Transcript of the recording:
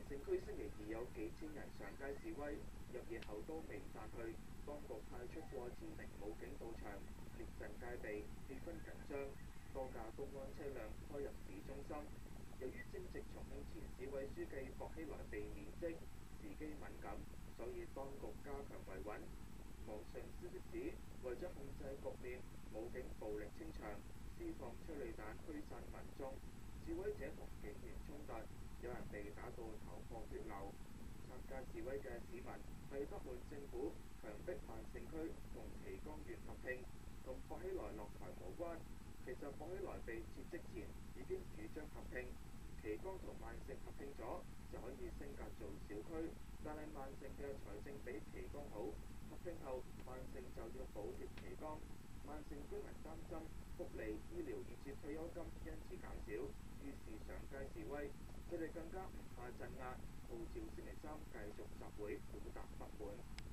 城區星期二有幾千人上街示威，入夜後都未散去。當局派出過千名武警到場，列陣戒備，氣氛緊張。多架公安車輛開入市中心。由於正值重慶前市委書記薄熙來被免職，時機敏感，所以當局加強維穩。網上消息指，為咗控制局面，武警暴力清場，施放催淚彈驅散民眾。示威者同警員衝突，有人被打到頭破血流。參加示威嘅市民係不滿政府強迫萬盛區同旗江縣合併，同薄熙來落台無關。其實薄熙來被撤職前已經主張合併，旗江同萬盛合併咗就可以升格做小區，但係萬盛嘅財政比旗江好，合併後萬盛就要補貼旗江。萬盛居民擔心福利、醫療以至退休金因此減少，於是上街示威。佢哋更加唔怕鎮壓，號召星期三繼續集會表達不滿。